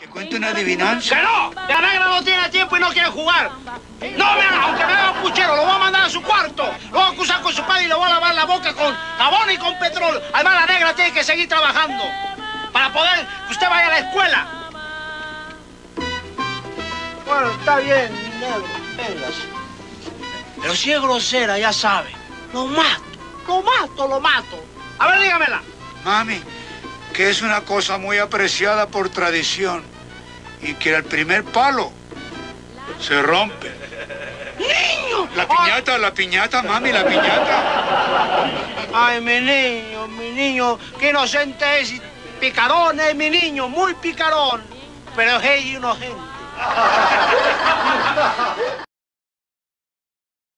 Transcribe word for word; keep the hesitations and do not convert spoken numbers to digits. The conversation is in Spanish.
¿Te cuento una adivinanza? ¡Que no! La negra no tiene tiempo y no quiere jugar. No, me haga, aunque me haga un puchero, lo voy a mandar a su cuarto. Lo voy a acusar con su padre y le voy a lavar la boca con jabón y con petróleo. Además, la negra tiene que seguir trabajando para poder que usted vaya a la escuela. Bueno, está bien, negro, véngase. Pero si es grosera, ya sabe. Lo mato, lo mato, lo mato. A ver, dígamela. Mami, que es una cosa muy apreciada por tradición y que el primer palo se rompe. ¡Niño! La piñata, Ay. la piñata, mami, la piñata. Ay, mi niño, mi niño, qué inocente es. Picarón es mi niño, muy picarón. Pero es inocente.